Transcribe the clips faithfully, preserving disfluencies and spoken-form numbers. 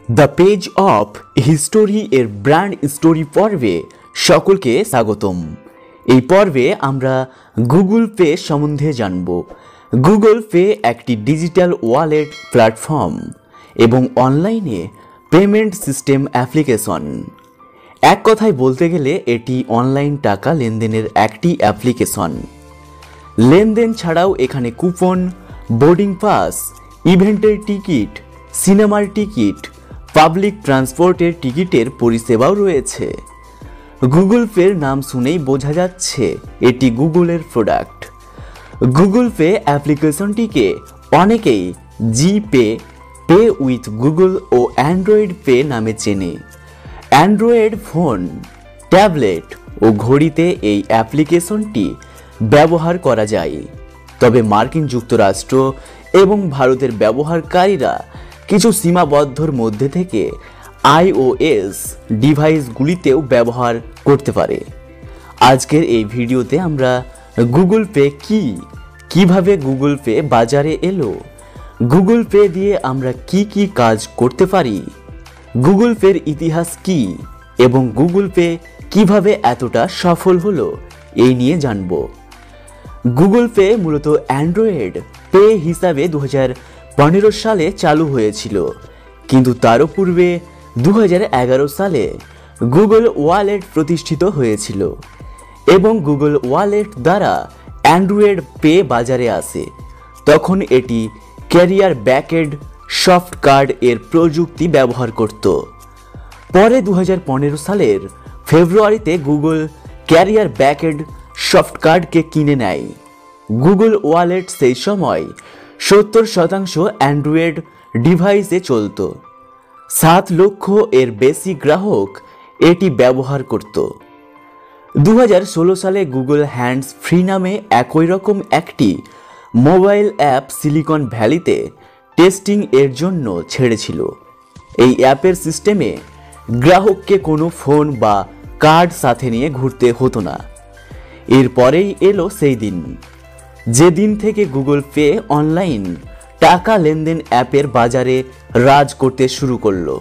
The page of history এর brand story পর্বে সকলকে স্বাগতম। এই পর্বে আমরা গুগল পে সম্বন্ধে জানব। গুগল পে একটি ডিজিটাল ওয়ালেট প্ল্যাটফর্ম এবং অনলাইনে পেমেন্ট সিস্টেম অ্যাপ্লিকেশন। এক কথায় বলতে গেলে এটি অনলাইন টাকা লেনদেনের একটি অ্যাপ্লিকেশন। লেনদেন ছাড়াও এখানে কুপন, বোর্ডিং পাস, ইভেন্টের টিকিট, সিনেমার টিকিট, পাবলিক ট্রান্সপোর্টের টিকিটের পরিষেবাও রয়েছে। গুগল পের নাম শুনেই বোঝা যাচ্ছে এটি গুগলের প্রোডাক্ট। গুগল পে অ্যাপ্লিকেশনটিকে অনেকেই G Pay, Pay with Google ও অ্যান্ড্রয়েড পে নামে চেনে। অ্যান্ড্রয়েড ফোন, ট্যাবলেট ও ঘড়িতে এই অ্যাপ্লিকেশনটি ব্যবহার করা যায়। তবে মার্কিন যুক্তরাষ্ট্র এবং ভারতের ব্যবহারকারীরা কিছু সীমাবদ্ধর মধ্যে থেকে আইওএস ডিভাইসগুলিতেও ব্যবহার করতে পারে। আজকের এই ভিডিওতে আমরা গুগল পে কি, কিভাবে গুগল পে বাজারে এলো, গুগল পে দিয়ে আমরা কি কি কাজ করতে পারি, গুগল পের ইতিহাস কি এবং গুগল পে কিভাবে এতটা সফল হলো এই নিয়ে জানব। গুগল পে মূলত অ্যান্ড্রয়েড পে হিসাবে দু হাজার পনেরো সালে চালু হয়েছিল, কিন্তু তারও পূর্বে দু হাজার এগারো সালে গুগল ওয়ালেট প্রতিষ্ঠিত হয়েছিল এবং গুগল ওয়ালেট দ্বারা অ্যান্ড্রয়েড পে বাজারে আসে। তখন এটি ক্যারিয়ার ব্যাকএন্ড সফট কার্ড এর প্রযুক্তি ব্যবহার করত। পরে দু হাজার পনেরো সালের ফেব্রুয়ারিতে গুগল ক্যারিয়ার ব্যাকএন্ড সফট কার্ডকে কিনে নেয়। গুগল ওয়ালেট সেই সময় সত্তর শতাংশ অ্যান্ড্রয়েড ডিভাইসে চলত। সাত লক্ষ এর বেশি গ্রাহক এটি ব্যবহার করত। দু হাজার ষোলো সালে গুগল হ্যান্ডস ফ্রি নামে একই রকম একটি মোবাইল অ্যাপ সিলিকন ভ্যালিতে টেস্টিং এর জন্য ছেড়েছিল। এই অ্যাপের সিস্টেমে গ্রাহককে কোনো ফোন বা কার্ড সাথে নিয়ে ঘুরতে হতো না। এরপরেই এলো সেই দিন, যেদিন থেকে গুগল পে অনলাইন টাকা লেনদেন অ্যাপের বাজারে রাজ করতে শুরু করলো।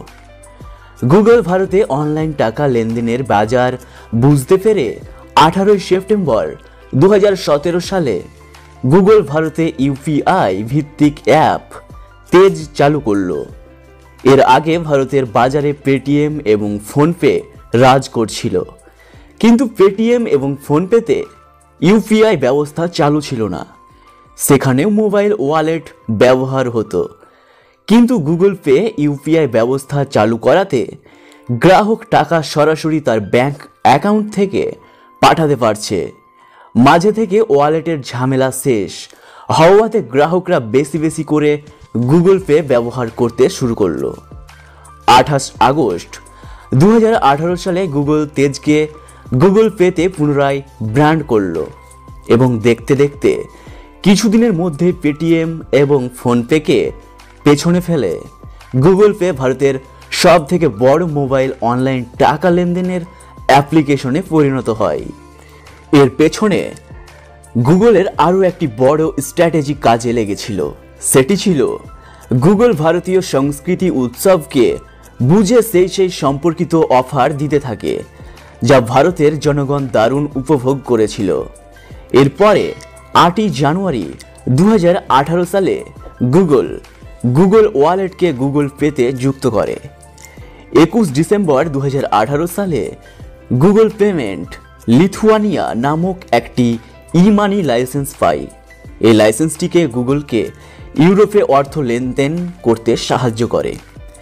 গুগল ভারতে অনলাইন টাকা লেনদেনের বাজার বুঝতে পেরে আঠারোই সেপ্টেম্বর দু হাজার সতেরো সালে গুগল ভারতে ইউপিআই ভিত্তিক অ্যাপ তেজ চালু করলো। এর আগে ভারতের বাজারে পেটিএম এবং ফোনপে রাজ করছিল, কিন্তু পেটিএম এবং ফোনপেতে ইউপিআই ব্যবস্থা চালু ছিল না। সেখানেও মোবাইল ওয়ালেট ব্যবহার হতো, কিন্তু গুগল পে ইউপিআই ব্যবস্থা চালু করাতে গ্রাহক টাকা সরাসরি তার ব্যাংক অ্যাকাউন্ট থেকে পাঠাতে পারছে। মাঝে থেকে ওয়ালেটের ঝামেলা শেষ হওয়াতে গ্রাহকরা বেশি বেশি করে গুগল পে ব্যবহার করতে শুরু করলো। আঠাশ আগস্ট দু হাজার আঠারো সালে গুগল তেজকে গুগল পেতে পুনরায় ব্র্যান্ড করলো এবং দেখতে দেখতে কিছুদিনের মধ্যে পেটিএম এবং ফোনপেকে পেছনে ফেলে গুগল পে ভারতের সব থেকে বড় মোবাইল অনলাইন টাকা লেনদেনের অ্যাপ্লিকেশনে পরিণত হয়। এর পেছনে গুগলের আরও একটি বড় স্ট্র্যাটেজি কাজে লেগেছিল। সেটি ছিল গুগল ভারতীয় সংস্কৃতি উৎসবকে বুঝে সেই সেই সম্পর্কিত অফার দিতে থাকে, যা ভারতের জনগণ দারুণ উপভোগ করেছিল। এরপরে আটই জানুয়ারি দু হাজার আঠারো সালে গুগল গুগল ওয়ালেটকে গুগল পেতে যুক্ত করে। একুশ ডিসেম্বর দু হাজার আঠারো সালে গুগল পেমেন্ট লিথুয়ানিয়া নামক একটি ই মানি লাইসেন্স পায়। এই লাইসেন্সটিকে গুগলকে ইউরোপে অর্থ লেনদেন করতে সাহায্য করে।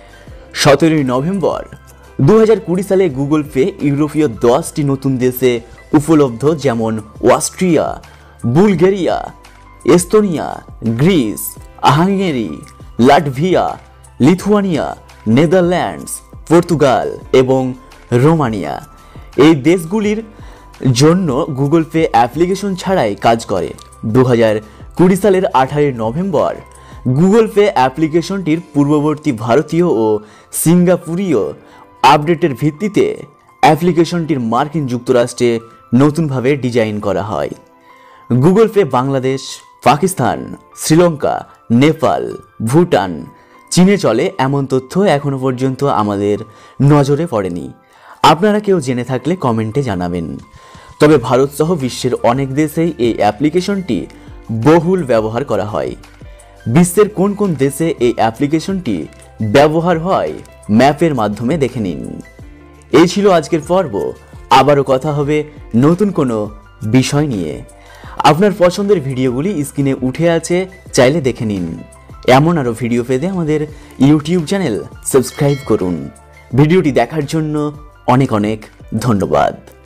সতেরোই নভেম্বর দু হাজার কুড়ি সালে গুগল পে ইউরোপীয় দশটি নতুন দেশে উপলব্ধ, যেমন Austria, Bulgaria, Estonia, Greece, Hungary, Latvia, Lithuania, Netherlands, Portugal এবং রোমানিয়া। এই দেশগুলির জন্য গুগল পে অ্যাপ্লিকেশন ছাড়াই কাজ করে। দু হাজার কুড়ি সালের আঠারোই নভেম্বর গুগল পে অ্যাপ্লিকেশনটির পূর্ববর্তী ভারতীয় ও সিঙ্গাপুরীয় আপডেটের ভিত্তিতে অ্যাপ্লিকেশনটির মার্কিন যুক্তরাষ্ট্রে নতুনভাবে ডিজাইন করা হয়। গুগল পে বাংলাদেশ, পাকিস্তান, শ্রীলঙ্কা, নেপাল, ভুটান, চীনে চলে এমন তথ্য এখনো পর্যন্ত আমাদের নজরে পড়েনি। আপনারা কেউ জেনে থাকলে কমেন্টে জানাবেন। তবে ভারত সহ বিশ্বের অনেক দেশেই এই অ্যাপ্লিকেশনটি বহুল ব্যবহার করা হয়। বিশ্বের কোন কোন দেশে এই অ্যাপ্লিকেশনটি ব্যবহার হয় ম্যাপের মাধ্যমে দেখে নিন। এই ছিল আজকের পর্ব। আবারও কথা হবে নতুন কোনো বিষয় নিয়ে। আপনার পছন্দের ভিডিওগুলি স্ক্রিনে উঠে আছে, চাইলে দেখে নিন। এমন আরও ভিডিও পেতে আমাদের ইউটিউব চ্যানেল সাবস্ক্রাইব করুন। ভিডিওটি দেখার জন্য অনেক অনেক ধন্যবাদ।